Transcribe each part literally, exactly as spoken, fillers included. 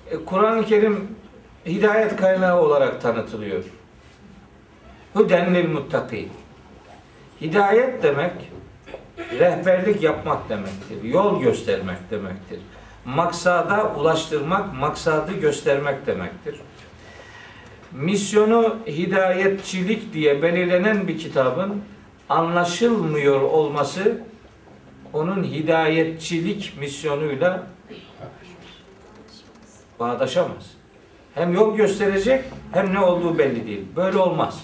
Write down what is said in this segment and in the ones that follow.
E, Kur'an-ı Kerim hidayet kaynağı olarak tanıtılıyor. Huden lil muttaqin. Hidayet demek rehberlik yapmak demektir. Yol göstermek demektir. Maksada ulaştırmak, maksadı göstermek demektir. Misyonu hidayetçilik diye belirlenen bir kitabın anlaşılmıyor olması onun hidayetçilik misyonuyla bağdaşamaz. Hem yol gösterecek hem ne olduğu belli değil. Böyle olmaz.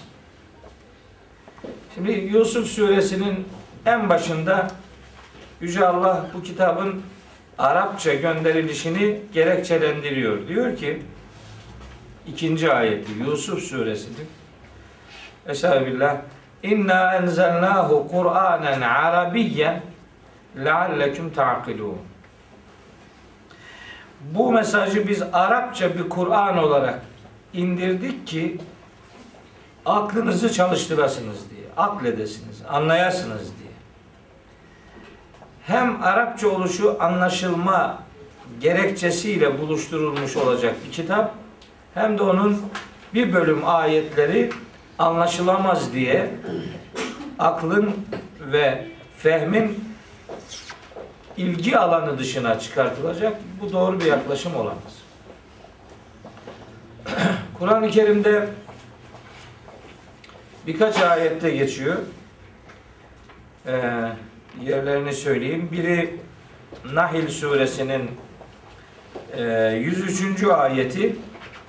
Şimdi Yusuf suresinin en başında Yüce Allah bu kitabın Arapça gönderilişini gerekçelendiriyor. Diyor ki ikinci ayeti Yusuf suresinin Estağfirullah İnna enzelnahu Kur'anen Arabiyyen leallekum ta'kilun. Bu mesajı biz Arapça bir Kur'an olarak indirdik ki aklınızı çalıştırasınız diye, akledesiniz, anlayasınız diye. Hem Arapça oluşu anlaşılma gerekçesiyle buluşturulmuş olacak bir kitap, hem de onun bir bölüm ayetleri anlaşılamaz diye aklın ve fehmin ilgi alanı dışına çıkartılacak. Bu doğru bir yaklaşım olamaz. Kur'an-ı Kerim'de birkaç ayette geçiyor. Ee, yerlerini söyleyeyim. Biri Nahl suresinin e, yüz üçüncü ayeti.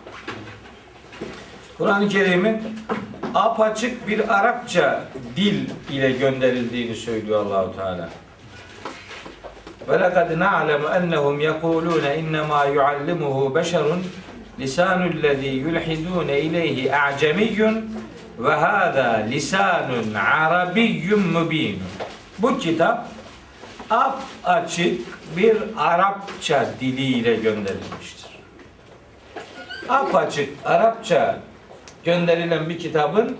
Kur'an-ı Kerim'in apaçık bir Arapça dil ile gönderildiğini söylüyor Allahu Teala. Ve lekad na'lemu ennehum yekulun innema yuallimuhu beşerun lisanullezî yulhidûne ileyhi a'cemiyyun ve hâzâ lisanun arabiyyun mübîn. Bu kitap açık bir Arapça diliyle gönderilmiştir. Apaçık Arapça gönderilen bir kitabın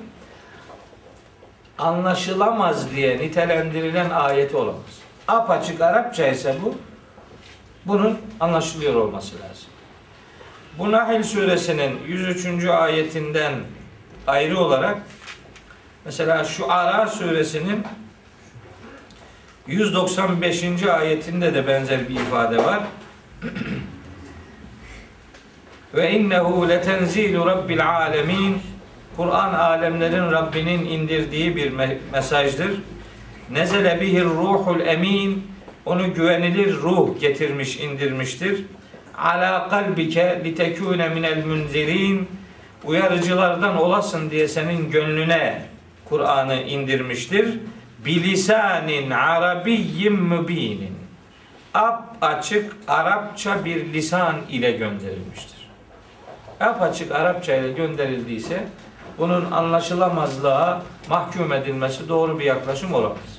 anlaşılamaz diye nitelendirilen ayeti olamaz. Apaçık Arapça ise bu, bunun anlaşılıyor olması lazım. Bu Nahl suresinin yüz üçüncü ayetinden ayrı olarak mesela şu Ara suresinin yüz doksan beşinci ayetinde de benzer bir ifade var. Ve innehu letenzilu rabbil alemin. Kur'an alemlerin Rabbinin indirdiği bir mesajdır. Nezele bihir ruhul emin. Onu güvenilir ruh getirmiş, indirmiştir. Ala kalbike litekune minel munzirin. Uyarıcılardan olasın diye senin gönlüne Kur'an'ı indirmiştir. Bilisanin arabiyyin mübinin. Ap açık Arapça bir lisan ile gönderilmiştir. Ap açık Arapça ile gönderildiyse bunun anlaşılamazlığa mahkum edilmesi doğru bir yaklaşım olamaz.